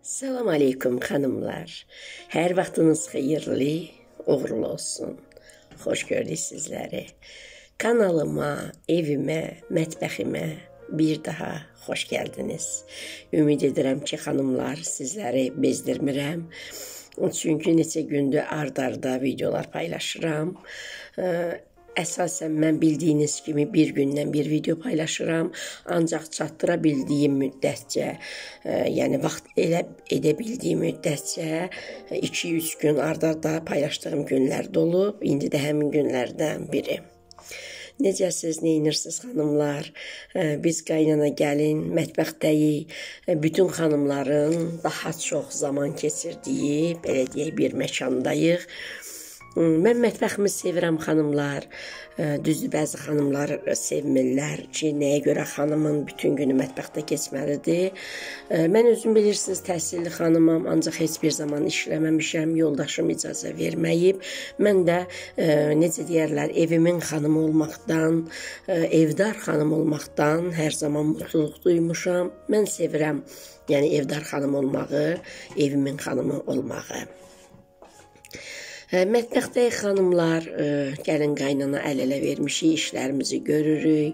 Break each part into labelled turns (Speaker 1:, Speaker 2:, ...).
Speaker 1: Salam aleykum xanımlar. Hər vaxtınız xeyirli, uğurlu olsun. Xoş gördük sizləri. Kanalıma, evimə, mətbəximə bir daha xoş gəldiniz. Ümid edirəm ki, xanımlar, sizləri bezdirmirəm. Çünki neçə gündür ard-arda videolar paylaşıram. Əsasən mən bildiyiniz kimi bir gündən bir video paylaşıram. Ancaq çatdıra bildiyim müddətcə, yəni vaxt edə bildiyim müddətcə 2-3 gün ard-arda paylaşdığım günlər də olub. İndi də həmin günlərdən biri. Necəsiz, neyinirsiniz xanımlar? Biz qaynana gəlin, mətbəxdəyik. Bütün xanımların daha çox zaman keçirdiyi, belə deyək, bir məkandayıq. Mən mətbəximi sevirəm xanımlar. Düzdür, bəzi xanımlar sevmirlər ki, nəyə görə xanımın bütün günü mətbəxdə keçməlidir. Mən özüm bilirsiniz, təhsilli xanımam, ancaq heç bir zaman işləməmişəm, yoldaşım icazə verməyib. Mən də, necə deyərlər, evimin xanımı olmaqdan, evdar xanım olmaqdan hər zaman mutluluq duymuşam. Mən sevirəm, yəni evdar xanım olmağı, evimin xanımı olmağı. Mətbəxdəyik xanımlar, gəlin qaynana əl-ələ vermişik, işlərimizi görürük.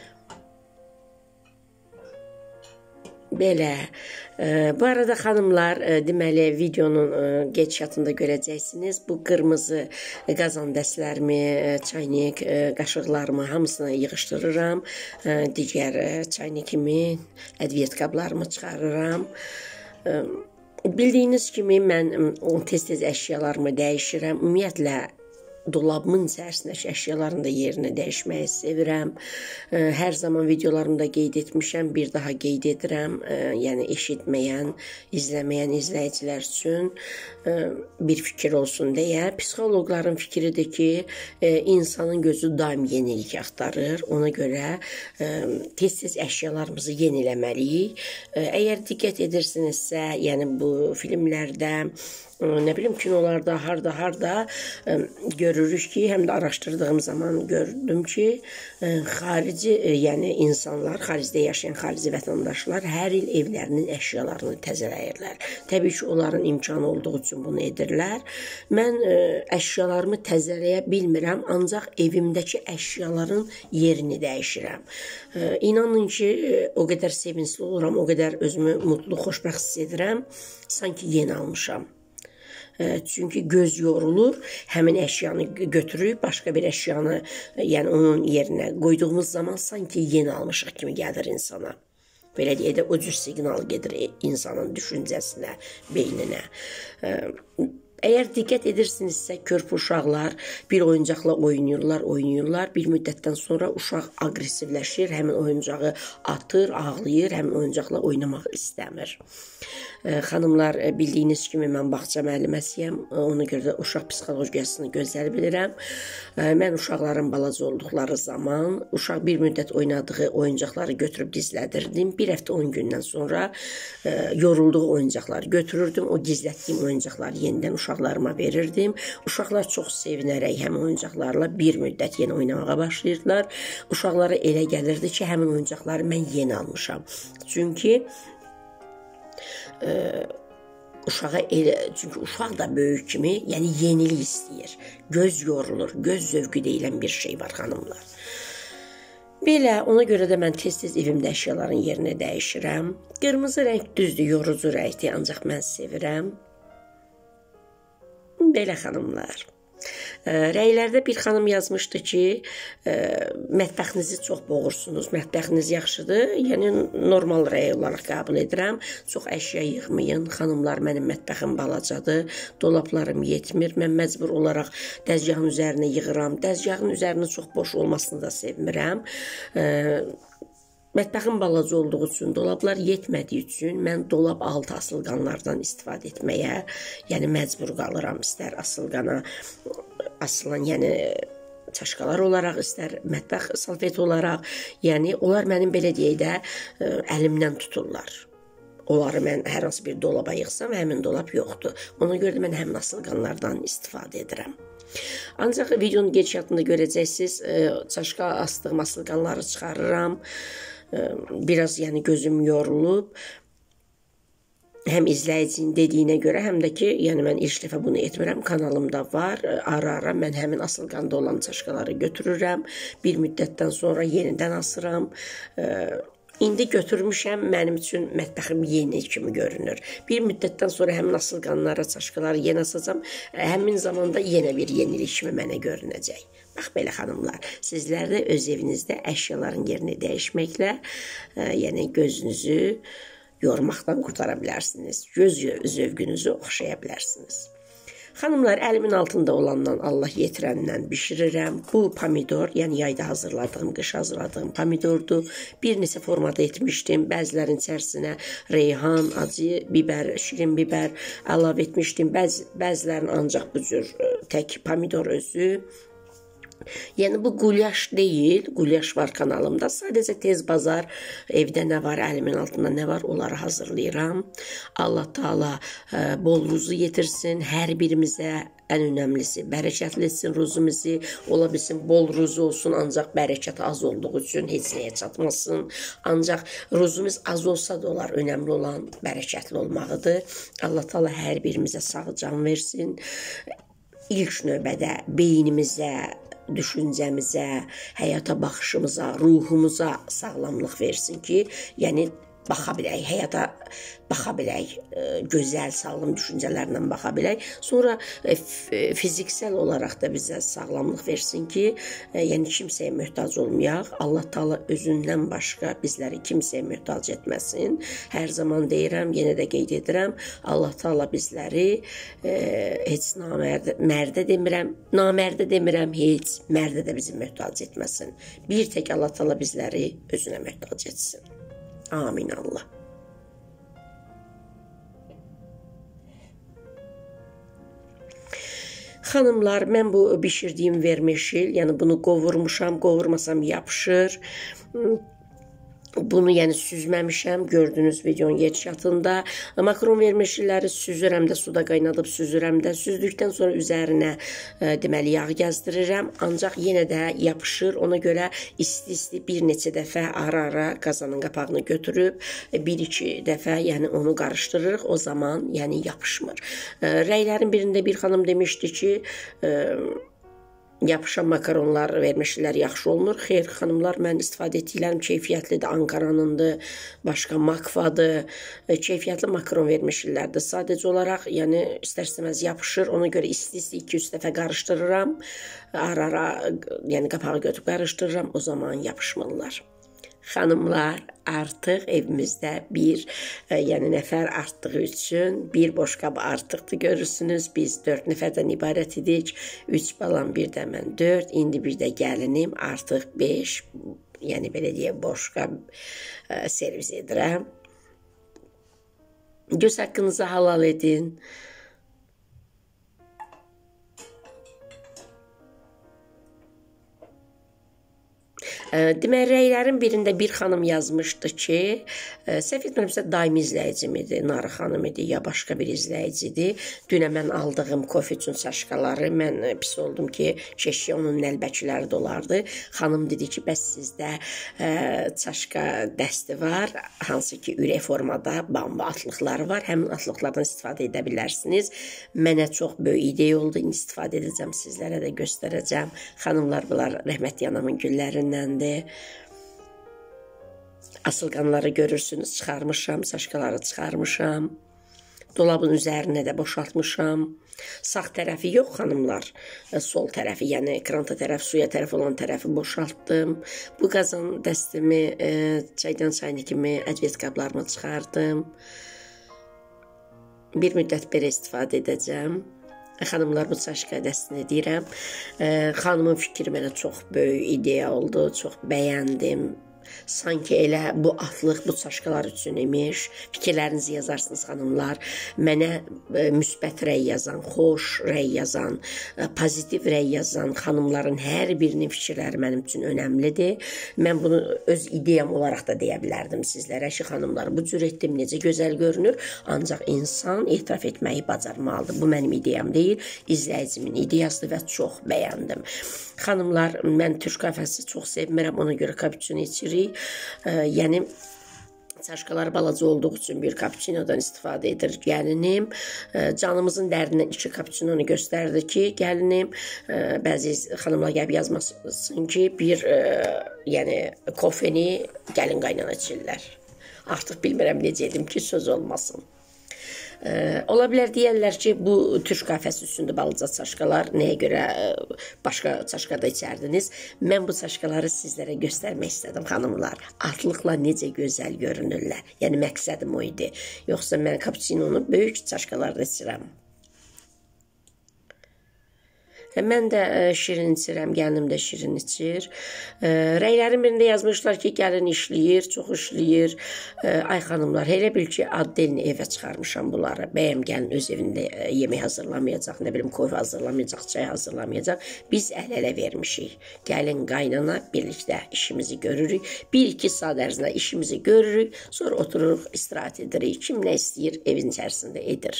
Speaker 1: Belə. Bu arada xanımlar, deməli, videonun gedişatında görəcəksiniz. Bu qırmızı qazan dəstlərimi, çaynik, qaşıqlarımı hamısını yığışdırıram. Digər çaynikimi, ədviyyat qablarımı çıxarıram. Bildiyiniz kimi mən tez-tez əşyalarımı dəyişirəm. Ümumiyyətlə, dolabımın içərisindəki əşyaların da yerini dəyişməyi sevirəm. Hər zaman videolarımda qeyd etmişəm, bir daha qeyd edirəm. Yəni, eşitməyən, izləməyən izləyicilər üçün bir fikir olsun deyə. Psixoloqların fikridir ki, insanın gözü daim yenilik axtarır. Ona görə tez-tez əşyalarımızı yeniləməliyik. Əgər diqqət edirsinizsə, yəni bu filmlərdə, nə bilim, kinolarda, harda görürük ki, həm də araşdırdığım zaman gördüm ki, xarici, yəni insanlar, xaricdə yaşayan xarici vətəndaşlar hər il evlərinin əşyalarını təzələyirlər. Təbii ki, onların imkanı olduğu üçün bunu edirlər. Mən əşyalarımı təzələyə bilmirəm, ancaq evimdəki əşyaların yerini dəyişirəm. İnanın ki, o qədər sevincli oluram, o qədər özümü mutlu, xoşbəxt hiss edirəm, sanki yeni almışam. Çünki göz yorulur, həmin əşyanı götürüb, başqa bir əşyanı, yəni onun yerinə qoyduğumuz zaman sanki yeni almışıq kimi gəlir insana. Belə deyək də, o cür siqnal gedir insanın düşüncəsinə, beyninə. Əgər diqqət edirsinizsə, körpü uşaqlar bir oyuncaqla oynayırlar. Bir müddətdən sonra uşaq aqressivləşir, həmin oyuncağı atır, ağlayır, həmin oyuncaqla oynamaq istəmir. Xanımlar, bildiyiniz kimi mən bağça müəlliməsiyəm, ona görə də uşaq psixologiyasını gözəl bilirəm. Mən uşaqların balaca olduqları zaman uşaq bir müddət oynadığı oyuncaqları götürüb gizlədirdim. Bir həftə 10 gündən sonra yorulduğu oyuncaqları götürürdüm, o gizlətdiyim oyuncaqları yenidən uşaqlarıma verirdim. Uşaqlar çox sevinərək həmin oyuncaqlarla bir müddət yeni oynamağa başlayırdılar. Uşaqlara elə gəlirdi ki, həmin oyuncaqları mən yeni almışam. Çünki uşaq da böyük kimi, yəni yenilik istəyir. Göz yorulur, göz zövqü deyilən bir şey var xanımlar. Belə, ona görə də mən tez-tez evimdə əşyaların yerini dəyişirəm. Qırmızı rəng düzdür, yorucu rəngdir, ancaq mən sevirəm. Belə xanımlar. Rəylərdə bir xanım yazmışdı ki, mətbəxinizi çox boğursunuz, mətbəxiniz yaxşıdır, yəni normal rəy olaraq qəbul edirəm. Çox əşya yığmayın, xanımlar, mənim mətbəxim balacadır, dolablarım yetmir, mən məcbur olaraq dəzgahın üzərinə yığıram, dəzgahın üzərinin çox boş olmasını da sevmirəm. Mətbəxim balaca olduğu üçün, dolablar yetmədiyi üçün mən dolab altı asılqanlardan istifadə etməyə, yəni məcbur qalıram. İstər asılqana asılan, yəni çaşqalar olaraq, istər mətbəx salfeti olaraq, yəni onlar mənim belə deyək də əlimdən tuturlar. Onları mən hər hansı bir dolaba yığsam, həmin dolab yoxdur. Ona görə də mən həmin asılqanlardan istifadə edirəm. Ancaq videonun gedişatında görəcəksiniz, çaşqa asdığım asılqanları çıxarıram. Biraz yəni gözüm yorulub. həm izləyicinin dediyinə görə, həm də ki, yəni mən ilk dəfə bunu etmirəm, kanalımda var. Ara-ara mən həmin asılqanda olan çaşkaları götürürəm. Bir müddətdən sonra yenidən asıram. İndi götürmüşəm, mənim üçün mətbəxim yeni kimi görünür. Bir müddətdən sonra həmin asılqanlara, çaşkaları yenə asacam. Həmin zamanda yenə bir yenilik kimi mənə görünəcək. Bax belə xanımlar, sizlər də öz evinizdə əşyaların yerini dəyişməklə, yəni gözünüzü yormaqdan qurtara bilərsiniz. Göz zövqünüzü oxşaya bilərsiniz. Xanımlar, əlimin altında olandan Allah yetirəndən bişirirəm. Bu pomidor, yəni yayda hazırladığım, qış hazırladığım pomidordur. Bir neçə formada etmişdim. Bəzilərin içərisinə reyhan, acı biber, şirin biber əlavə etmişdim. Bəzilərin ancaq bu cür tək pomidor özü. Yəni bu qulyaş deyil, qulyaş var kanalımda. Sadəcə tez bazar evdə nə var, əlimin altında nə var, onları hazırlayıram. Allah Taala bol ruzu yetirsin hər birimizə. Ən önəmlisi bərəkətli etsin ruzumuzu, ola bilsin bol ruzu olsun, ancaq bərəkət az olduğu üçün heç nəyə çatmasın. Ancaq ruzumuz az olsa da olar, önəmli olan bərəkətli olmağıdır. Allah Taala hər birimizə sağ can versin. İlk növbədə beynimizə, düşüncəmizə, həyata baxışımıza, ruhumuza sağlamlıq versin ki, yəni baxa bilək, həyata baxa bilək, gözəl, sağlam düşüncələrlə baxa bilək. Sonra fiziksel olaraq da bizə sağlamlıq versin ki, yəni kimsəyə möhtac olmayaq. Allah Taala özündən başqa bizləri kimsəyə möhtac etməsin. Hər zaman deyirəm, yenə də qeyd edirəm, Allah Taala bizləri heç namərdə demirəm, heç mərdə də bizi möhtac etməsin. Bir tək Allah Taala bizləri özünə möhtac etsin. Amin Allah. Xanımlar, mən bu bişirdiyim vermeşil, yəni bunu qovurmuşam, qovurmasam yapışır. Bunu yəni süzməmişəm, gördüyünüz videonun gedişatında. Makaron vermeşilləri süzürəm də, suda qaynadıb süzürəm də. Süzdükdən sonra üzərinə deməli yağ gəzdirirəm. Ancaq yenə də yapışır. Ona görə isti-isti bir neçə dəfə ara-ara qazanın qapağını götürüb bir-iki dəfə yəni onu qarışdırırıq. O zaman yəni yapışmır. Rəylərin birində bir xanım demişdi ki, yapışan makaronlar, vermeşilər yaxşı olmur. Xeyr, xanımlar, mən istifadə etdiklərim keyfiyyətlidir. Ankaranındır, başqa Makvadır. Keyfiyyətli makaron vermeşillərdir. Sadəcə olaraq, yəni istər-istəməz yapışır. Ona görə isti-isti 2-3 dəfə qarışdırıram. Ara-ara, yəni qapağı götürüb qarışdırıram. O zaman yapışmırlar. Xanımlar, artıq evimizdə bir yəni nəfər artdığı üçün bir boşqab artıqdır görürsünüz. Biz 4 nəfərdən ibarət idik. 3 balam, bir də mən 4. İndi bir də gəlinim artıq 5. Yəni belə deyək, boşqab servis edirəm. Göz haqqınızı halal edin. Demək, rəylərin birində bir xanım yazmışdı ki, səhv etmirəmsə daimi izləyicim idi, Narı xanım idi, ya başqa bir izləyicidir. Dünə mən aldığım kofe üçün çaşkaları, mən pis oldum ki, keşke onun nəlbəkiləri dolardı. Xanım dedi ki, bəs sizdə çaşka dəsti var, hansı ki, ürək formada bamba atlıqları var, həmin atlıqlardan istifadə edə bilərsiniz. Mənə çox böyük ideya oldu, istifadə edəcəm, sizlərə də göstərəcəm. Xanımlar, bunlar rəhmətli anamın güllərindən. Asılqanları görürsünüz, çıxarmışam, çaşkaları çıxarmışam. Dolabın üzərinə də boşaltmışam. Sağ tərəfi yox xanımlar, sol tərəfi, yəni kranta tərəf, suya tərəf olan tərəfi boşaltdım. Bu qazan dəstimi, çaydan çayını kimi ədviyyat qablarımı çıxardım. Bir müddət belə istifadə edəcəm. Xanımlar, bu çaşka dəstini deyirəm. Xanımın fikri mənə çox böyük ideya oldu, çox bəyəndim. Sanki elə bu atlıq bu çaşkalar üçün imiş. Fikirlərinizi yazarsınız xanımlar. Mənə müsbət rəy yazan, xoş rəy yazan, pozitiv rəy yazan xanımların hər birinin fikirləri mənim üçün önəmlidir. Mən bunu öz ideyam olaraq da deyə bilərdim sizlərə. Xanımlar, bu cür etdim, necə gözəl görünür. Ancaq insan etiraf etməyi bacarmalıdır. Bu mənim ideyam deyil, izləyicimin ideyasıdır və çox bəyəndim. Xanımlar, mən türk kafesi çox sevmirəm, ona görə kapuçino içirik. Yəni Çaşqalar balaca olduğu üçün bir kapuçinodan istifadə edir gəlinim. Canımızın dərdindən 2 kapuçinonu göstərdi ki, gəlinim bəzi xanımlar gəlib yazmasın ki, bir yəni kofeni gəlin qaynana içirlər. Artıq bilmirəm necə edim ki, söz olmasın. Ola bilər deyərlər ki, bu türk qəfəsi üstündə balaca çaşqalar, nəyə görə başqa çaşqada içərdiniz? Mən bu çaşqaları sizlərə göstərmək istədim, xanımlar. Atlıqla necə gözəl görünürlər. Yəni məqsədim o idi. Yoxsa mən kapuçinonu böyük çaşqalarda içirəm. Mən də şirin içirəm, gəlinim də şirin içir. Rəylərin birində yazmışlar ki, gəlin işləyir, çox işləyir. Ay xanımlar, elə bil ki, addelini evə çıxarmışam bunları. Bəyəm gəlin öz evində yemək hazırlamayacaq, nə bilim, kofe hazırlamayacaq, çay hazırlamayacaq. Biz əl-ələ vermişik. Gəlin qaynana birlikdə işimizi görürük. 1-2 saat ərzində işimizi görürük. Sonra otururuq, istirahət edirik. Kim nə istəyir, evin içərisində edir.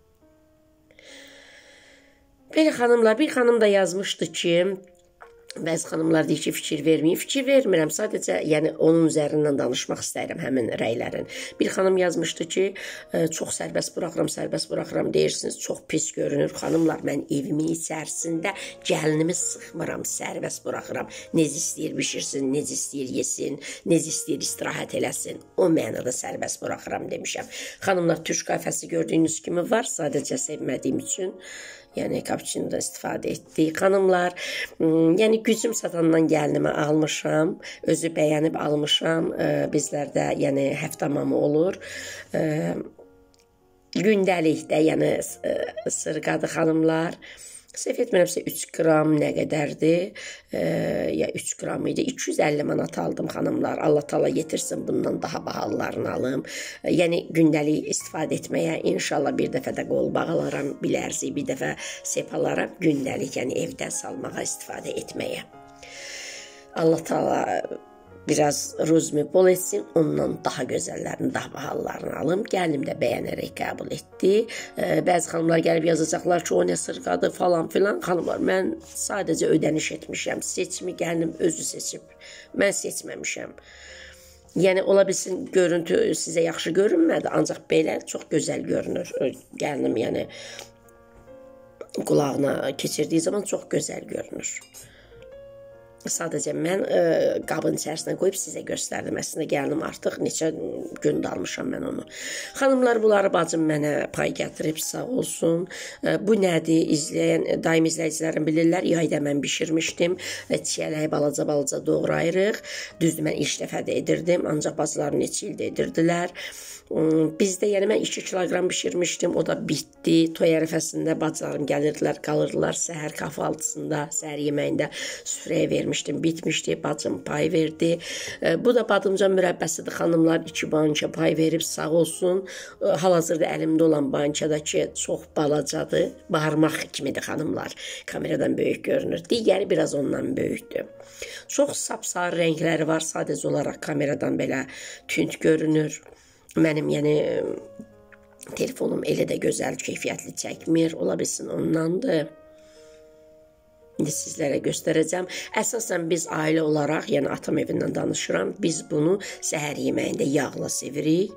Speaker 1: Belə xanımlar, bir xanım da yazmışdı ki, bəzi xanımlar deyir ki, fikir verməyin. Fikir vermirəm, sadəcə yəni onun üzərindən danışmaq istəyirəm həmin rəylərin. Bir xanım yazmışdı ki, çox sərbəst buraxıram deyirsiniz, çox pis görünür. Xanımlar, mən evimin içərisində gəlinimi sıxmıram, sərbəst buraxıram. Necə istəyir bişirsin, necə istəyir yesin, necə istəyir istirahət eləsin. O mənada sərbəst buraxıram demişəm. Xanımlar, türk qəfəsi gördüyünüz kimi var, sadəcə sevmədiyim üçün. Yəni kapuçinodan istifadə etdik. Xanımlar, yəni gücüm satandan gəlinimə almışam. Özü bəyənib almışam. Bizlərdə yəni həftəmamı olur. Gündəlikdə yəni sırğadır xanımlar. Səhv etmirəmsə 3 qram nə qədərdir? Ya 3 qram idi. 250 manat aldım xanımlar. Allah təala yetirsin bundan daha bahalılarını alım. Yəni gündəlik istifadə etməyə inşallah bir dəfə də qolbaq alaram, bilərzik, bir dəfə sep alaram. Gündəlik yəni evdə salmağa istifadə etməyə. Allah təala biraz ruzmi bol etsin, ondan daha gözəllərini, daha bahalılarını alım. Gəlinim də bəyənərək qəbul etdi. Bəzi xanımlar gəlib yazacaqlar ki, o nə sırğadır falan filan. Xanımlar, mən sadəcə ödəniş etmişəm. Seçimi gəlinim özü seçib. Mən seçməmişəm. Yəni, ola bilsin, görüntü sizə yaxşı görünmədi, ancaq belə çox gözəl görünür. Gəlinim, yəni, qulağına keçirdiyi zaman çox gözəl görünür. Sadəcə mən qabın içərisinə qoyub sizə göstərdim. Əslində gəlinim artıq neçə gün dalmışam mən onu. Xanımlar, bunları bacım mənə pay gətirib, sağ olsun. Bu nədir? Daim izləyicilərim bilirlər. Yayda mən bişirmişdim. Çiyələyi balaca doğrayırıq. Düzdür, mən ilk dəfə də edirdim. Ancaq bacılarım neçə ildə edirdilər. Bizdə yəni mən 2 kilogram bişirmişdim. O da bitdi. Toy ərəfəsində bacılarım gəlirdilər, qalırdılar. Səhər kahvaltısında, səhər yeməyində süfrəyə vermişdim. Bitmişdi. Bacım pay verdi. Bu da badımcan mürəbbəsidir xanımlar. 2 banka pay verib, sağ olsun. Hal-hazırda əlimdə olan bankadakı çox balacadır. Barmaq kimidir xanımlar. Kameradan böyük görünür. Digəri biraz ondan böyükdür. Çox sapsarı rəngləri var. Sadəcə olaraq kameradan belə tünd görünür. Mənim yəni telefonum elə də gözəl, keyfiyyətli çəkmir. Ola bilsin ondandır. İndi sizlərə göstərəcəm. Əsasən biz ailə olaraq, yəni atam evindən danışıram. Biz bunu səhər yeməyində yağla sevirik.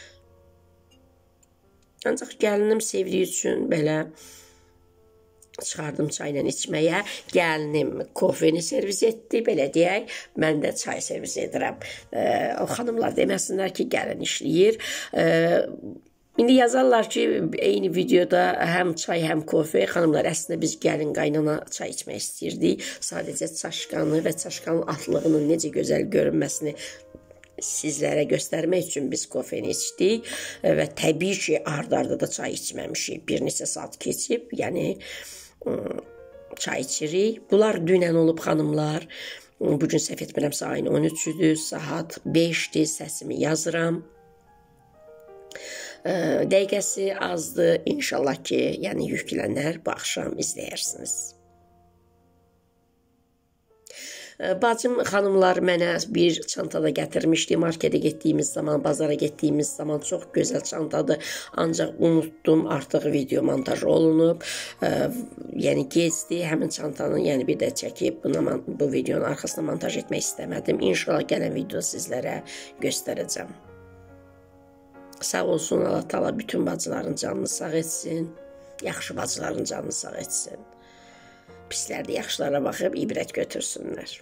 Speaker 1: Ancaq gəlinim sevdiyi üçün belə çıxardım çayla içməyə. Gəlinim kofeni servis etdi, belə deyək. Mən də çay servis edirəm. O xanımlar deməsinlər ki, gəlin işləyir. İndi yazarlar ki, eyni videoda həm çay, həm kofe. Xanımlar, əslində biz gəlin qaynana çay içmək istəyirdik. Sadəcə çaşqanı və çaşqanın atlığının necə gözəl görünməsini sizlərə göstərmək üçün biz kofeni içdik. Və təbii ki, ard-arda da çay içməmişik. Bir neçə saat keçib, yəni çay içirik. Bunlar dünən olub xanımlar. Bugün səhv etmirəmsə ayın 13-üdür, saat 5-dir, səsimi yazıram. Dəqiqəsi azdır. İnşallah ki, yəni yüklənər, bu axşam izləyirsiniz. Bacım xanımlar mənə bir çantada gətirmişdi. Marketə getdiyimiz zaman, bazara getdiyimiz zaman çox gözəl çantadır. Ancaq unutdum, artıq video montaj olunub. Yəni gecdi, həmin çantanı yəni bir də çəkib bu videonun arxasına montaj etmək istəmədim. İnşallah gələn videoda sizlərə göstərəcəm. Sağ olsun Allah Taala bütün bacıların canını sağ etsin. Yaxşı bacıların canını sağ etsin. Pislər də yaxşılara baxıb ibrət götürsünlər.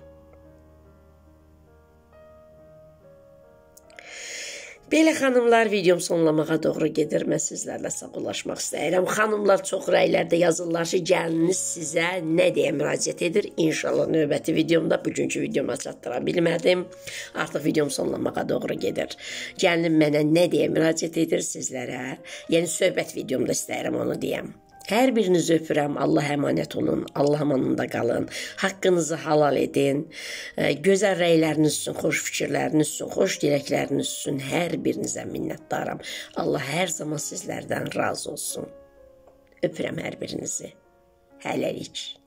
Speaker 1: Belə xanımlar, videom sonlamağa doğru gedir. Mən sizlərlə sağollaşmaq istəyirəm. Xanımlar çox rəylərdə yazırlar ki, gəlininiz sizə nə deyə müraciət edir? İnşallah növbəti videomda, bugünkü videoma çatdıra bilmədim. Artıq videom sonlamağa doğru gedir. Gəlinim mənə nə deyə müraciət edir sizlərə? Yəni söhbət videomda istəyirəm onu deyəm. Hər birinizi öpürəm. Allah əmanət olun. Allah amanında qalın. Haqqınızı halal edin. Gözəl rəyləriniz üçün, xoş fikirləriniz üçün, xoş diləkləriniz üçün hər birinizə minnətdaram. Allah hər zaman sizlərdən razı olsun. Öpürəm hər birinizi. Hələlik.